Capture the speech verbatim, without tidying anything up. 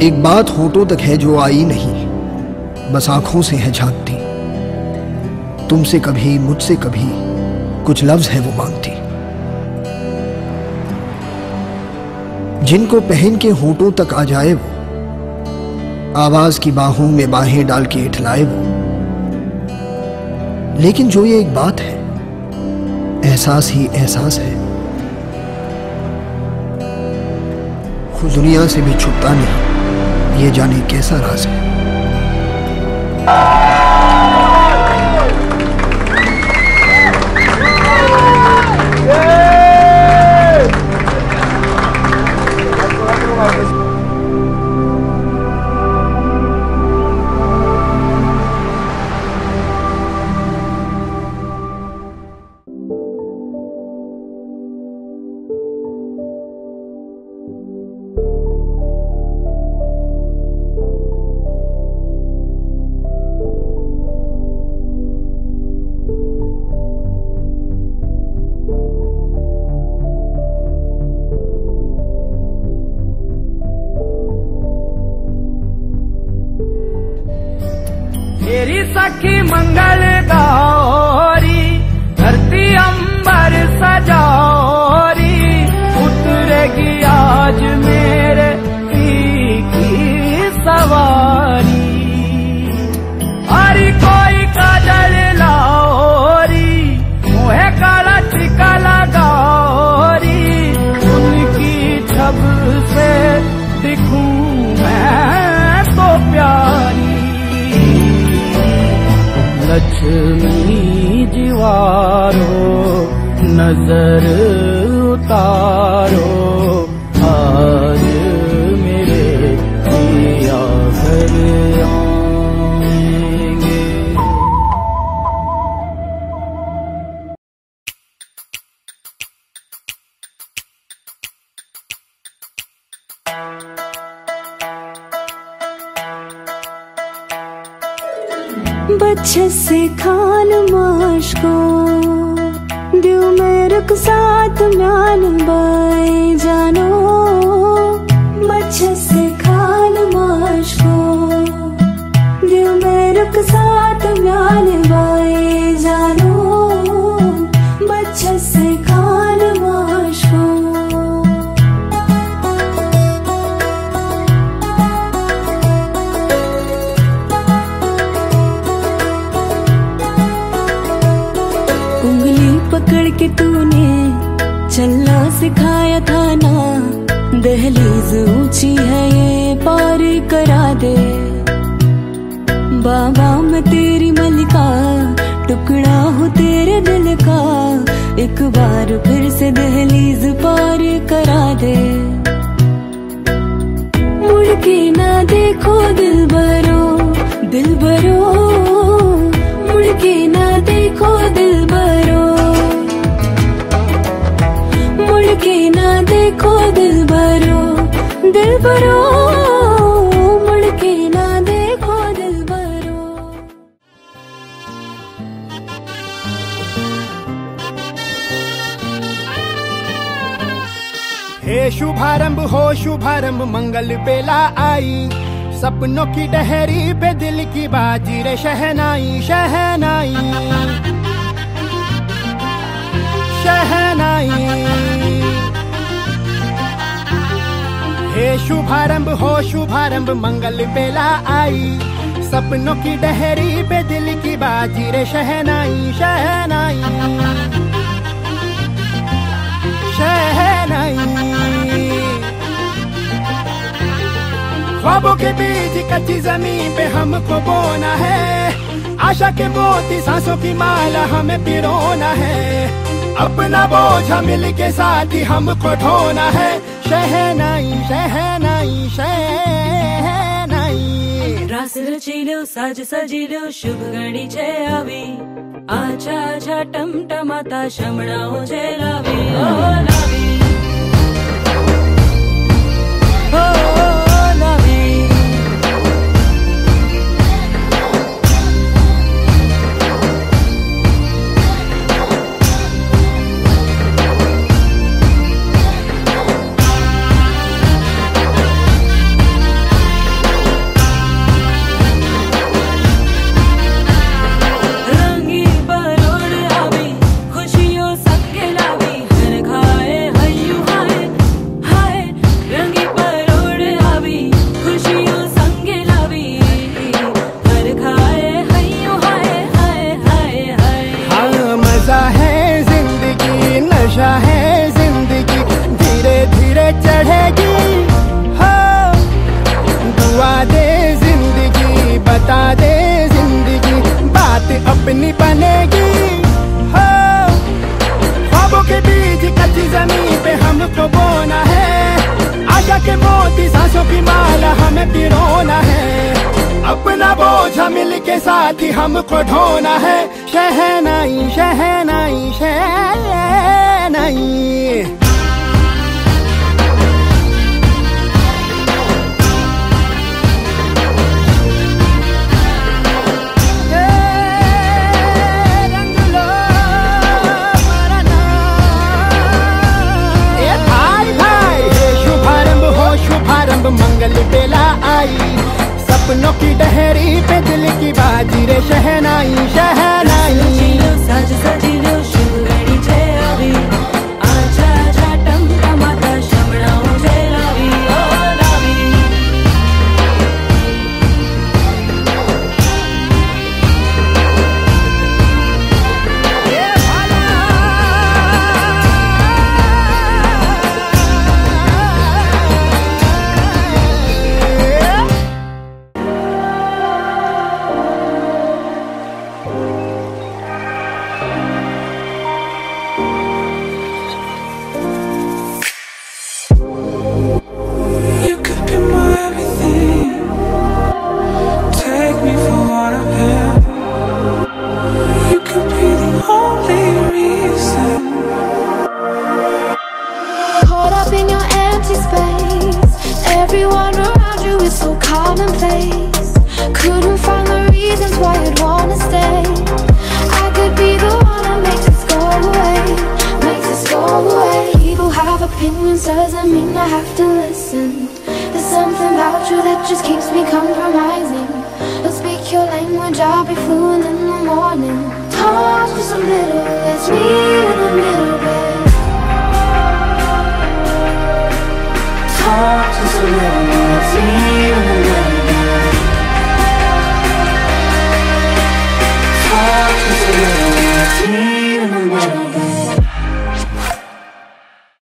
एक बात होठों तक है जो आई नहीं, बस आंखों से है झांकती। तुमसे कभी मुझसे कभी कुछ लफ्ज है वो मांगती। जिनको पहन के होठों तक आ जाए वो, आवाज की बाहों में बाहें डाल के इठलाए वो। लेकिन जो ये एक बात है, एहसास ही एहसास है, खुद दुनिया से भी छुपता नहीं, ये जाने कैसा राज है। तेरी सखी मंगल गौरी, धरती अंबर सजौरी, उतरेगी आज मेरे की सवारी। हरी कोई काजल लाओरी, मुहे काला टीका लगौरी, उनकी छब से दिखूं मैं तो प्यारी। लक्ष्मी जीवारो नजर उतारो, आज मेरे पिया घर आएंगे। बच्चे से खान माश को दियो मेरे को साथ म्यान बाई जानो। बच्चे से खान माश को दियो मेरे को साथ म्यान बाई जानो। बच्चे से खान माश को पकड़ के तूने चलना सिखाया था ना। दहलीज ऊंची है ये पार करा दे। बाबा मैं तेरी मलिका, टुकड़ा हूँ तेरे दिल का। एक बार फिर से दहलीज पार करा दे। मुड़ के ना देखो दिल भरो, दिल भरो। मुड़ के ना देखो दिल भरो, मुड़ के ना देखो दिल भरो, दिल भरो। मुड़ के ना देखो दिल भरो। हे शुभारंभ हो शुभारंभ, मंगल बेला आई। सपनों की डहरी पे दिल की बाजी रे शहनाई, शहनाई, शहनाई। हे शुभारंभ हो शुभारंभ, मंगल बेला आई। सपनों की डहरी पे दिल की बाजी रे शहनाई, शहनाई, शहनाई। ख्वाबों के बीज कच्ची जमीन पे हमको बोना है। आशा के मोती सांसों की माला हमें पिरोना है। अपना बोझ मिल के साथ ही हमको ढोना है। शहनाई, शहनाई, शहनाई। रास रचिलो साज सजिलो शुभ घड़ी छे आवी। आछा आछा टमटमाता शमणाओ छे लावी, ओ लावी, ओ लावी। मजा है जिंदगी, नशा है जिंदगी, धीरे धीरे चढ़ेगी। हो दुआ दे जिंदगी, बता दे जिंदगी, बात अपनी बनेगी। हो ख्वाबों के बीज कच्ची जमीन पे हमको बोना है, आशा के मोती सांसों की माला हमें पिरोना है। अपना बोझ मिल के साथ ही हमको ढोना है। शहनाई शहनाई शहनाई। मंगल बेला आई, सपनों की डहरी पे दिल की बाजी रे शहनाई शहनाई। साज सजिलो शुभ घड़ी छे आवी, आजा आजा टमटमाता शमणाओ छे लावी ओ लावी। Everyone around you is so commonplace. Couldn't find the reasons why you'd wanna stay. I could be the one that makes us go away, makes us go away. People have opinions, doesn't mean I have to listen. There's something about you that just keeps me compromising. Don't speak your language, I'll be fluent in the morning. Talk just a little, let's meet.